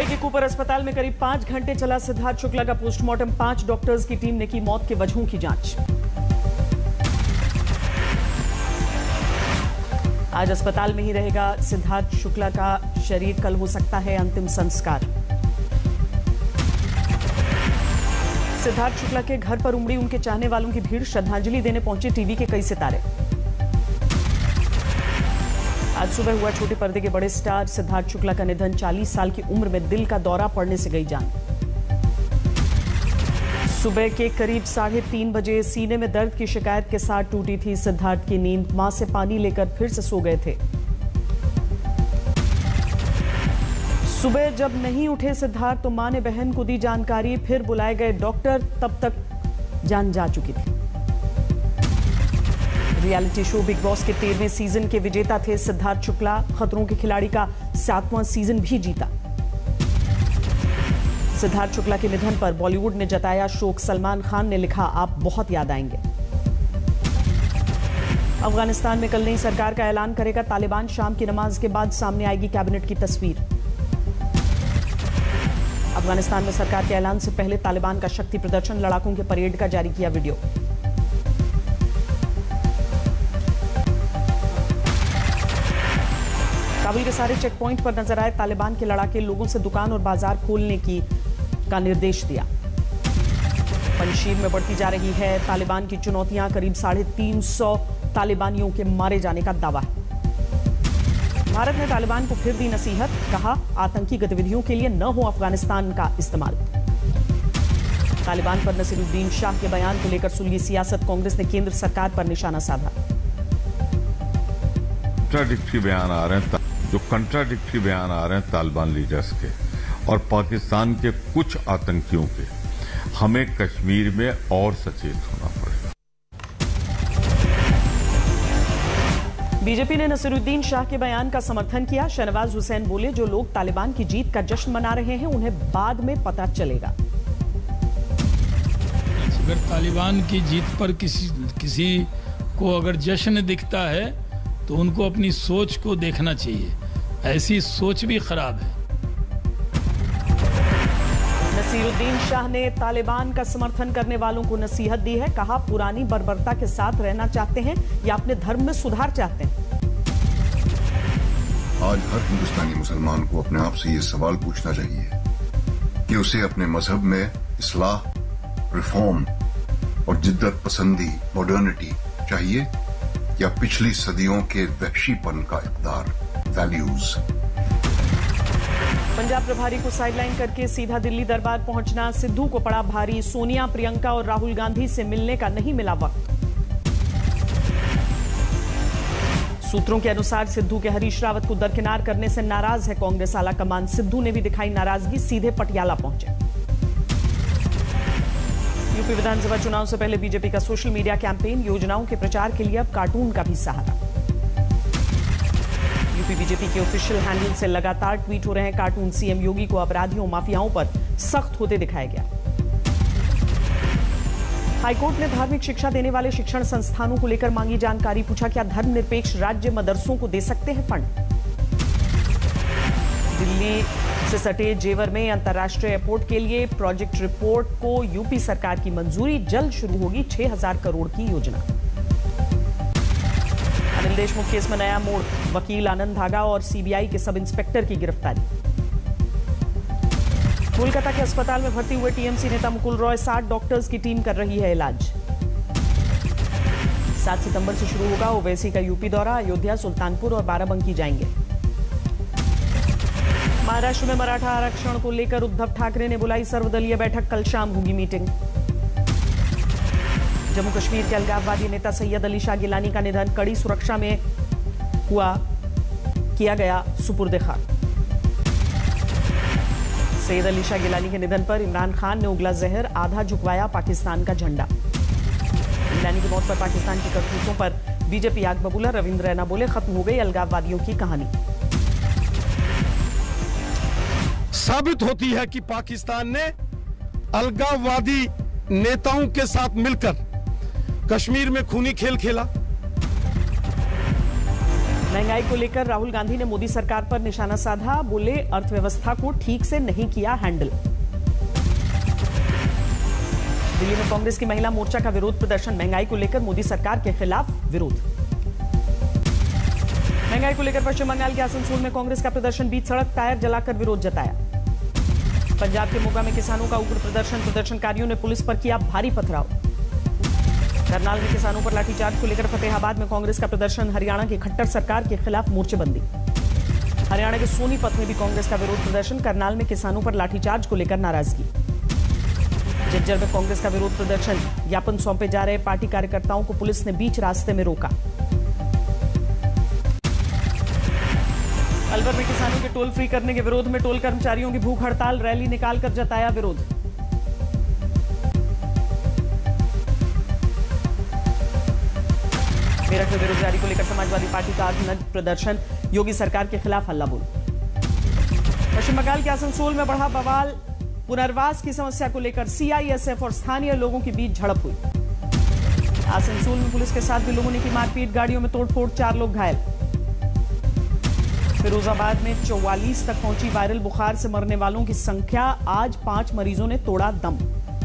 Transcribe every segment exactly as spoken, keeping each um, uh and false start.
मुंबई के कूपर अस्पताल में करीब पांच घंटे चला सिद्धार्थ शुक्ला का पोस्टमार्टम। पांच डॉक्टर्स की टीम ने की मौत के वजहों की जांच। आज अस्पताल में ही रहेगा सिद्धार्थ शुक्ला का शरीर। कल हो सकता है अंतिम संस्कार। सिद्धार्थ शुक्ला के घर पर उमड़ी उनके चाहने वालों की भीड़। श्रद्धांजलि देने पहुंचे टीवी के कई सितारे। आज सुबह हुआ छोटे पर्दे के बड़े स्टार सिद्धार्थ शुक्ला का निधन। चालीस साल की उम्र में दिल का दौरा पड़ने से गई जान। सुबह के करीब साढ़े तीन बजे सीने में दर्द की शिकायत के साथ टूटी थी सिद्धार्थ की नींद। मां से पानी लेकर फिर से सो गए थे। सुबह जब नहीं उठे सिद्धार्थ तो मां ने बहन को दी जानकारी। फिर बुलाए गए डॉक्टर, तब तक जान जा चुकी थी। रियलिटी शो बिग बॉस के तेरहवें सीजन के विजेता थे सिद्धार्थ शुक्ला। खतरों के खिलाड़ी का सातवां सीजन भी जीता। सिद्धार्थ शुक्ला के निधन पर बॉलीवुड ने जताया शोक। सलमान खान ने लिखा, आप बहुत याद आएंगे। अफगानिस्तान में कल नई सरकार का ऐलान करेगा तालिबान। शाम की नमाज के बाद सामने आएगी कैबिनेट की तस्वीर। अफगानिस्तान में सरकार के ऐलान से पहले तालिबान का शक्ति प्रदर्शन, लड़ाकों के परेड का जारी किया वीडियो। काबुल के सारे चेक पॉइंट पर नजर आए तालिबान के लड़ाके। लोगों से दुकान और बाजार खोलने की का निर्देश दिया। पंजशीर में बढ़ती जा रही है तालिबान की चुनौतियां। करीब साढ़े तीन सौ तालिबानियों के मारे जाने का दावा है। भारत ने तालिबान को फिर दी नसीहत। कहा, आतंकी गतिविधियों के लिए न हो अफगानिस्तान का इस्तेमाल। तालिबान पर नसीरुद्दीन शाह के बयान को लेकर सुलगी सियासत। कांग्रेस ने केंद्र सरकार पर निशाना साधा। कंट्राडिक्टरी बयान आ रहे हैं, जो कंट्राडिक्टरी बयान आ रहे हैं तालिबान लीडर्स के और पाकिस्तान के कुछ आतंकियों के। हमें कश्मीर में और सचेत होना पड़ेगा। बीजेपी ने नसीरुद्दीन शाह के बयान का समर्थन किया। शहनवाज हुसैन बोले, जो लोग तालिबान की जीत का जश्न मना रहे हैं उन्हें बाद में पता चलेगा। अगर तालिबान की जीत पर किसी किसी को अगर जश्न दिखता है तो उनको अपनी सोच को देखना चाहिए। ऐसी सोच भी खराब है। नसीरुद्दीन शाह ने तालिबान का समर्थन करने वालों को नसीहत दी है। कहा, पुरानी बर्बरता के साथ रहना चाहते हैं या अपने धर्म में सुधार चाहते हैं। आज हर हिंदुस्तानी मुसलमान को अपने आप से ये सवाल पूछना चाहिए कि उसे अपने मजहब में इस्लाह, रिफॉर्म और जिद्दत पसंदी, मॉडर्निटी चाहिए या पिछली सदियों के वहशीपन का इक़्तिदार, वैल्यूज। पंजाब प्रभारी को साइडलाइन करके सीधा दिल्ली दरबार पहुंचना सिद्धू को पड़ा भारी। सोनिया, प्रियंका और राहुल गांधी से मिलने का नहीं मिला वक्त। सूत्रों के अनुसार सिद्धू के हरीश रावत को दरकिनार करने से नाराज है कांग्रेस आला कमान। सिद्धू ने भी दिखाई नाराजगी, सीधे पटियाला पहुंचे। यूपी विधानसभा चुनाव से पहले बीजेपी का सोशल मीडिया कैंपेन। योजनाओं के प्रचार के लिए अब कार्टून का भी सहारा। यूपी बीजेपी के ऑफिशियल हैंडल से लगातार ट्वीट हो रहे हैं कार्टून। सीएम योगी को अपराधियों, माफियाओं पर सख्त होते दिखाया गया। हाईकोर्ट ने धार्मिक शिक्षा देने वाले शिक्षण संस्थानों को लेकर मांगी जानकारी। पूछा, क्या धर्मनिरपेक्ष राज्य मदरसों को दे सकते हैं फंड। दिल्ली से सटे जेवर में अंतर्राष्ट्रीय एयरपोर्ट के लिए प्रोजेक्ट रिपोर्ट को यूपी सरकार की मंजूरी। जल्द शुरू होगी छह हजार करोड़ की योजना। अनिल देशमुख केस में नया मोड़। वकील आनंद धागा और सीबीआई के सब इंस्पेक्टर की गिरफ्तारी। कोलकाता के अस्पताल में भर्ती हुए टीएमसी नेता मुकुल रॉय। साठ डॉक्टर्स की टीम कर रही है इलाज। सात सितंबर से शुरू होगा ओवैसी का यूपी दौरा। अयोध्या, सुल्तानपुर और बाराबंकी जाएंगे। महाराष्ट्र में मराठा आरक्षण को लेकर उद्धव ठाकरे ने बुलाई सर्वदलीय बैठक। कल शाम होगी मीटिंग। जम्मू कश्मीर के अलगाववादी नेता सैयद अली शाह गिलानी का निधन। कड़ी सुरक्षा में हुआ किया गया सुपुर्द खाक। सैयद अली शाह गिलानी के निधन पर इमरान खान ने उगला जहर। आधा झुकवाया पाकिस्तान का झंडा। गिलानी की मौत पर पाकिस्तान की करतूतों पर बीजेपी आग बबूला। रविंद्र रैना बोले, खत्म हो गई अलगाववादियों की कहानी। साबित होती है कि पाकिस्तान ने अलगाववादी नेताओं के साथ मिलकर कश्मीर में खूनी खेल खेला। महंगाई को लेकर राहुल गांधी ने मोदी सरकार पर निशाना साधा, बोले अर्थव्यवस्था को ठीक से नहीं किया हैंडल। दिल्ली में कांग्रेस की महिला मोर्चा का विरोध प्रदर्शन, महंगाई को लेकर मोदी सरकार के खिलाफ विरोध। महंगाई को लेकर पश्चिम बंगाल के आसनसोल में कांग्रेस का प्रदर्शन, बीच सड़क टायर जलाकर विरोध जताया। पंजाब के मोगा में किसानों का उग्र प्रदर्शन, प्रदर्शनकारियों ने पुलिस पर किया भारी पथराव। करनाल में किसानों पर लाठीचार्ज को लेकर फतेहाबाद में कांग्रेस का प्रदर्शन, हरियाणा की खट्टर सरकार के खिलाफ मोर्चेबंदी। हरियाणा के सोनीपत में भी कांग्रेस का विरोध प्रदर्शन, करनाल में किसानों पर लाठीचार्ज को लेकर नाराजगी। झज्जर में कांग्रेस का विरोध प्रदर्शन, ज्ञापन सौंपे जा रहे पार्टी कार्यकर्ताओं को पुलिस ने बीच रास्ते में रोका। अलवर में किसानों के टोल फ्री करने के विरोध में टोल कर्मचारियों की भूख हड़ताल, रैली निकालकर जताया विरोध। मेरठ में बेरोजगारी को लेकर समाजवादी पार्टी का अर्धनग्न प्रदर्शन, योगी सरकार के खिलाफ हल्ला बोल। पश्चिम बंगाल के आसनसोल में बढ़ा बवाल, पुनर्वास की समस्या को लेकर सीआईएसएफ और स्थानीय लोगों के बीच झड़प हुई। आसनसोल में पुलिस के साथ भी लोगों ने की मारपीट, गाड़ियों में तोड़फोड़, चार लोग घायल। फिरोजाबाद में चौवालीस तक पहुंची वायरल बुखार से मरने वालों की संख्या, आज पांच मरीजों ने तोड़ा दम।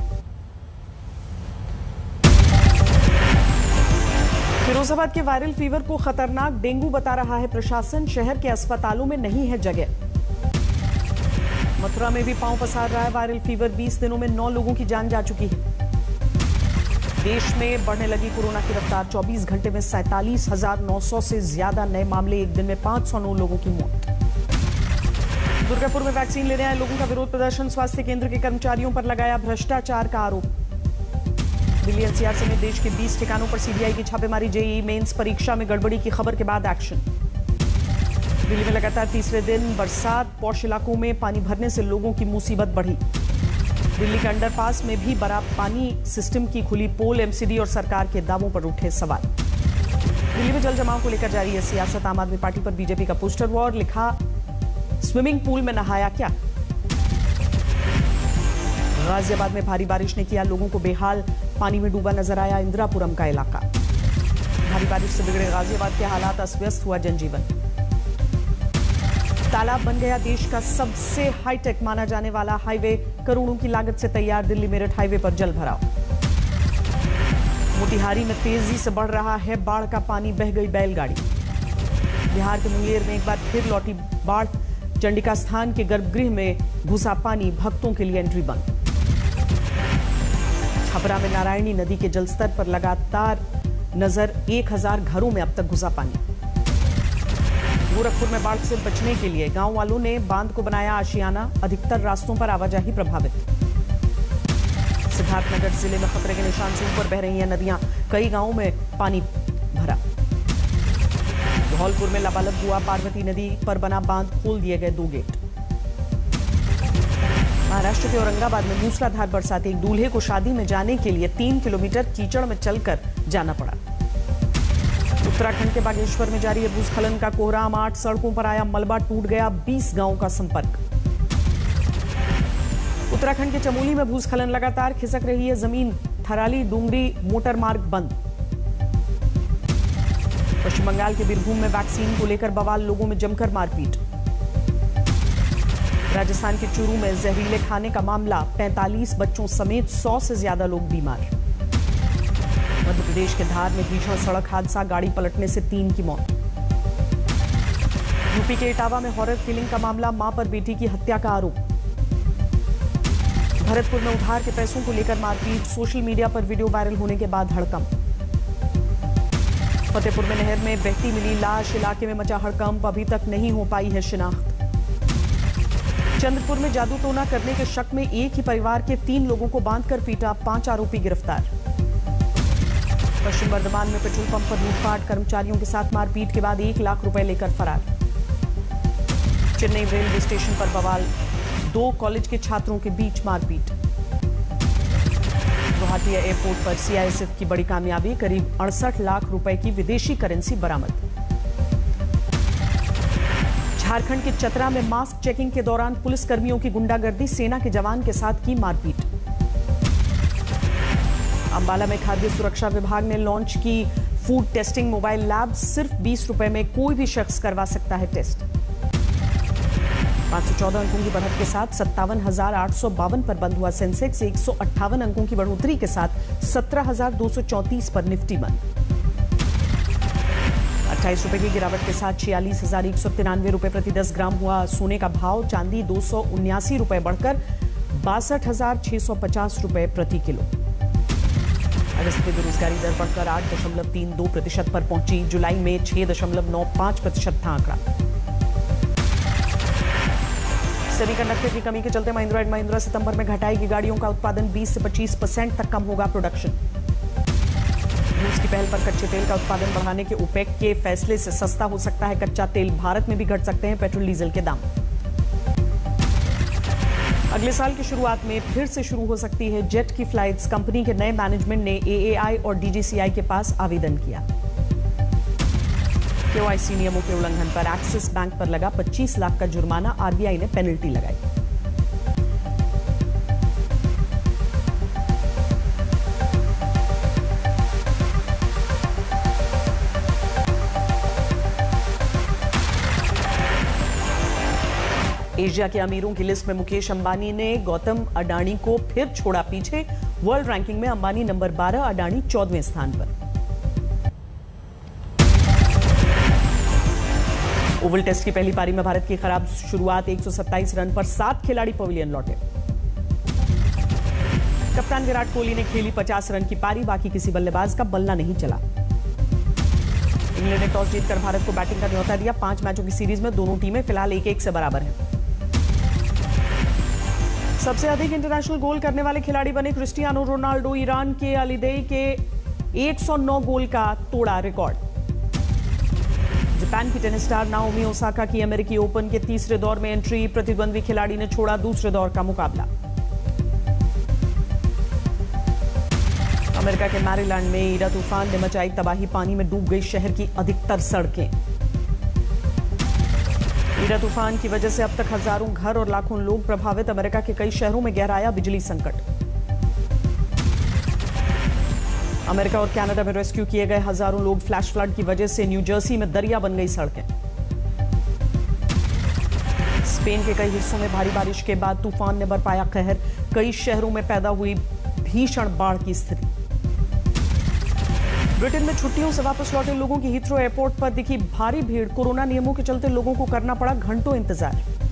फिरोजाबाद के वायरल फीवर को खतरनाक डेंगू बता रहा है प्रशासन, शहर के अस्पतालों में नहीं है जगह। मथुरा में भी पांव पसार रहा है वायरल फीवर, बीस दिनों में नौ लोगों की जान जा चुकी है। देश में बढ़ने लगी कोरोना की रफ्तार, चौबीस घंटे में सैंतालीस हजार नौ सौ से ज्यादा नए मामले, एक दिन में पांच सौ नौ लोगों की मौत। दुर्गापुर में वैक्सीन लेने आए लोगों का विरोध प्रदर्शन, स्वास्थ्य केंद्र के कर्मचारियों पर लगाया भ्रष्टाचार का आरोप। दिल्ली एनसीआर समेत देश के बीस ठिकानों पर सीबीआई की छापेमारी, जेईई मेंस परीक्षा में गड़बड़ी की खबर के बाद एक्शन। दिल्ली में लगातार तीसरे दिन बरसात, पौष इलाकों में पानी भरने से लोगों की मुसीबत बढ़ी। दिल्ली के अंडरपास में भी बड़ा पानी, सिस्टम की खुली पोल, एमसीडी और सरकार के दावों पर उठे सवाल। दिल्ली में जल जमाव को लेकर जारी है सियासत, आम आदमी पार्टी पर बीजेपी का पोस्टर वॉर, लिखा स्विमिंग पूल में नहाया क्या। गाजियाबाद में भारी बारिश ने किया लोगों को बेहाल, पानी में डूबा नजर आया इंदिरापुरम का इलाका। भारी बारिश से बिगड़े गाजियाबाद के हालात, अस्त-व्यस्त हुआ जनजीवन। तालाब बन गया देश का सबसे हाईटेक माना जाने वाला हाईवे, करोड़ों की लागत से तैयार दिल्ली मेरठ हाईवे पर जल भराव। मोतिहारी में तेजी से बढ़ रहा है बाढ़ का पानी, बह गई बैलगाड़ी। बिहार के मुंगेर में एक बार फिर लौटी बाढ़, चंडिका स्थान के गर्भगृह में घुसा पानी, भक्तों के लिए एंट्री बंद। छपरा में नारायणी नदी के जलस्तर पर लगातार नजर, एक हजार घरों में अब तक घुसा पानी। गोरखपुर में बाढ़ से बचने के लिए गांव वालों ने बांध को बनाया आशियाना, अधिकतर रास्तों पर आवाजाही प्रभावित। सिद्धार्थनगर जिले में खतरे के निशान से ऊपर बह रही हैं नदियां, कई गांवों में पानी भरा। धौलपुर में लबालब हुआ, पार्वती नदी पर बना बांध खोल दिए गए दो गेट। महाराष्ट्र के औरंगाबाद में मूसलाधार बरसात, एक दूल्हे को शादी में जाने के लिए तीन किलोमीटर कीचड़ में चलकर जाना पड़ा। उत्तराखंड के बागेश्वर में जारी है भूस्खलन का कोहराम, आठ सड़कों पर आया मलबा, टूट गया बीस गांवों का संपर्क। उत्तराखंड के चमोली में भूस्खलन, लगातार खिसक रही है जमीन, थराली डूंगरी मोटर मार्ग बंद। पश्चिम बंगाल के बीरभूम में वैक्सीन को लेकर बवाल, लोगों में जमकर मारपीट। राजस्थान के चूरू में जहरीले खाने का मामला, पैंतालीस बच्चों समेत सौ से ज्यादा लोग बीमार। मध्य प्रदेश के धार में भीषण सड़क हादसा, गाड़ी पलटने से तीन की मौत। यूपी के इटावा में हॉरर किलिंग का मामला, मां पर बेटी की हत्या का आरोप। भरतपुर में उधार के पैसों को लेकर मारपीट, सोशल मीडिया पर वीडियो वायरल होने के बाद हड़कंप। फतेहपुर में नहर में बहती मिली लाश, इलाके में मचा हड़कंप, अभी तक नहीं हो पाई है शिनाख्त। चंद्रपुर में जादू टोना करने के शक में एक ही परिवार के तीन लोगों को बांधकर पीटा, पांच आरोपी गिरफ्तार। पश्चिम बर्धमान में पेट्रोल पंप पर लूटपाट, कर्मचारियों के साथ मारपीट के बाद एक लाख रुपए लेकर फरार। चेन्नई रेलवे स्टेशन पर बवाल, दो कॉलेज के छात्रों के बीच मारपीट। गुवाहाटी एयरपोर्ट पर सीआईएसएफ की बड़ी कामयाबी, करीब अड़सठ लाख रुपए की विदेशी करेंसी बरामद। झारखंड के चतरा में मास्क चेकिंग के दौरान पुलिसकर्मियों की गुंडागर्दी, सेना के जवान के साथ की मारपीट। अंबाला में खाद्य सुरक्षा विभाग ने लॉन्च की फूड टेस्टिंग मोबाइल लैब, सिर्फ बीस रुपए में कोई भी शख्स करवा सकता है टेस्ट। पांच सौ चौदह अंकों की बढ़त के साथ सत्तावन हजार आठ सौ बावन पर बंद हुआ सेंसेक्स। एक सौ अट्ठावन अंकों की बढ़ोतरी के साथ सत्रह हजार दो सौ चौंतीस पर निफ्टी बंद। अट्ठाईस रुपए की गिरावट के साथ छियालीस हजार एक सौ तिरानवे रुपए प्रति दस ग्राम हुआ सोने का भाव। चांदी दो सौ उन्यासी रुपए बढ़कर बासठ हजार छह सौ पचास रुपए प्रति किलो। अगस्त में बेरोजगारी दर बढ़कर आठ दशमलव तीन दो प्रतिशत पर पहुंची। जुलाई में छह दशमलव नौ पांच प्रतिशत था आंकड़ा। सेमीकंडक्टर की कमी के चलते महिंद्रा एंड महिंद्रा सितंबर में घटाएगी गाड़ियों का उत्पादन। बीस से पच्चीस परसेंट तक कम होगा प्रोडक्शन। रूस की पहल पर कच्चे तेल का उत्पादन बढ़ाने के ओपेक के फैसले से सस्ता हो सकता है कच्चा तेल। भारत में भी घट सकते हैं पेट्रोल डीजल के दाम। अगले साल की शुरुआत में फिर से शुरू हो सकती है जेट की फ्लाइट्स। कंपनी के नए मैनेजमेंट ने ए ए आई और डी जी सी आई के पास आवेदन किया। के वाई सी नियमों के उल्लंघन पर एक्सिस बैंक पर लगा पच्चीस लाख का जुर्माना। आर बी आई ने पेनल्टी लगाई। एशिया के अमीरों की लिस्ट में मुकेश अंबानी ने गौतम अडानी को फिर छोड़ा पीछे। वर्ल्ड रैंकिंग में अंबानी नंबर बारह, अडानी चौदहवें स्थान पर। ओवल टेस्ट की पहली पारी में भारत की खराब शुरुआत। एक सौ सत्ताईस रन पर सात खिलाड़ी पवेलियन लौटे। कप्तान विराट कोहली ने खेली पचास रन की पारी, बाकी किसी बल्लेबाज का बल्ला नहीं चला। इंग्लैंड ने टॉस जीतकर भारत को बैटिंग का न्योता दिया। पांच मैचों की सीरीज में दोनों टीमें फिलहाल एक एक से बराबर हैं। सबसे अधिक इंटरनेशनल गोल करने वाले खिलाड़ी बने क्रिस्टियानो रोनाल्डो। ईरान के अलीदेई के एक सौ नौ गोल का तोड़ा रिकॉर्ड। जापान की टेनिस स्टार नाओमी ओसाका की अमेरिकी ओपन के तीसरे दौर में एंट्री। प्रतिद्वंद्वी खिलाड़ी ने छोड़ा दूसरे दौर का मुकाबला। अमेरिका के मैरीलैंड में ईरा तूफान ने मचाई तबाही। पानी में डूब गई शहर की अधिकतर सड़कें। ईरा तूफान की वजह से अब तक हजारों घर और लाखों लोग प्रभावित। अमेरिका के कई शहरों में गहराया बिजली संकट। अमेरिका और कनाडा में रेस्क्यू किए गए हजारों लोग। फ्लैश फ्लड की वजह से न्यू जर्सी में दरिया बन गई सड़कें। स्पेन के कई हिस्सों में भारी बारिश के बाद तूफान ने बरपाया कहर। कई शहरों में पैदा हुई भीषण बाढ़ की स्थिति। ब्रिटेन में छुट्टियों से वापस लौटे लोगों की हीथ्रो एयरपोर्ट पर दिखी भारी भीड़। कोरोना नियमों के चलते लोगों को करना पड़ा घंटों इंतजार।